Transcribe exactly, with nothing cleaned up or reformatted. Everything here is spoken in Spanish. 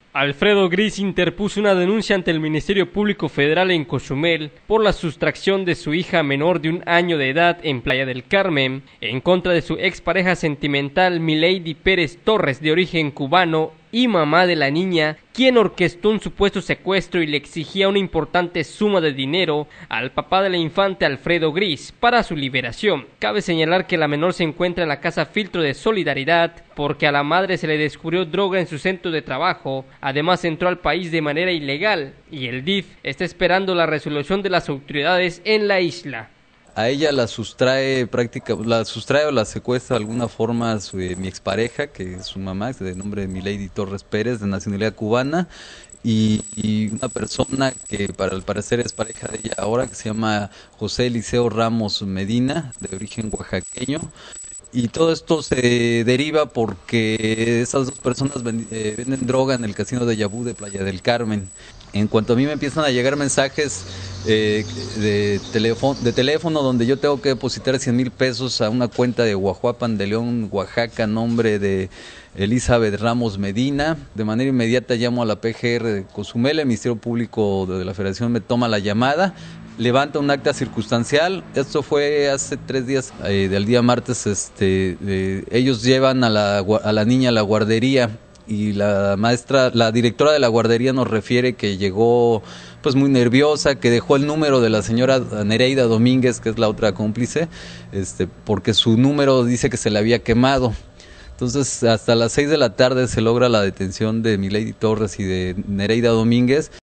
Alfredo Gris interpuso una denuncia ante el Ministerio Público Federal en Cozumel por la sustracción de su hija menor de un año de edad en Playa del Carmen, en contra de su expareja sentimental Milady Pérez Torres, de origen cubano y mamá de la niña, quien orquestó un supuesto secuestro y le exigía una importante suma de dinero al papá de la infante, Alfredo Gris, para su liberación. Cabe señalar que la menor se encuentra en la casa Filtro de Solidaridad porque a la madre se le descubrió droga en su centro de trabajo. Además, entró al país de manera ilegal y el D I F está esperando la resolución de las autoridades en la isla. A ella la sustrae práctica, la sustrae o la secuestra de alguna forma su, eh, mi expareja, que es su mamá, de nombre de Milady Torres Pérez, de nacionalidad cubana, y, y una persona que para el parecer es pareja de ella ahora, que se llama José Eliseo Ramos Medina, de origen oaxaqueño. Y todo esto se deriva porque esas dos personas ven, eh, venden droga en el casino de Yabú de Playa del Carmen. En cuanto a mí me empiezan a llegar mensajes eh, de, teléfono, de teléfono donde yo tengo que depositar cien mil pesos a una cuenta de Guajuapan de León, Oaxaca, nombre de Elizabeth Ramos Medina. De manera inmediata llamo a la P G R de Cozumel, el Ministerio Público de la Federación me toma la llamada, levanta un acta circunstancial. Esto fue hace tres días, eh, del día martes. Este, eh, ellos llevan a la, a la niña a la guardería y la maestra, la directora de la guardería nos refiere que llegó pues muy nerviosa, que dejó el número de la señora Nereida Domínguez, que es la otra cómplice, este, porque su número dice que se le había quemado. Entonces hasta las seis de la tarde se logra la detención de Milady Torres y de Nereida Domínguez.